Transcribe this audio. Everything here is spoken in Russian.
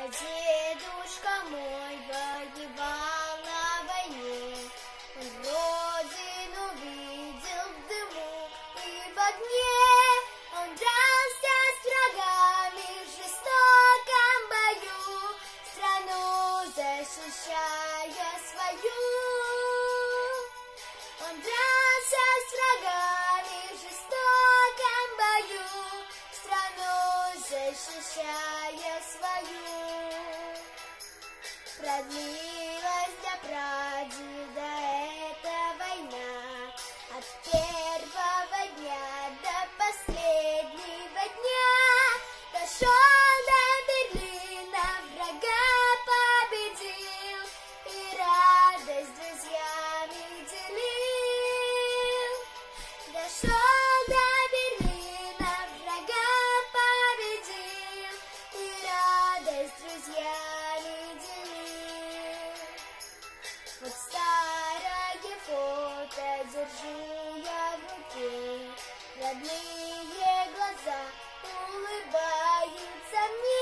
Дедушка мой воевал на войне, он родину видел в дыму и в огне. Он дрался с врагами в жестоком бою, страну защищая свою. Он дрался с врагами в жестоком бою, страну защищая свою. Продлилась для прадеда эта война от первого дня до последнего дня. Дошел до Берлина, врага победил и радость с друзьями делил. Дошел до Берлина, врага победил и радость с друзьями делил. Вот старое фото держу я в руке, родные глаза улыбаются мне.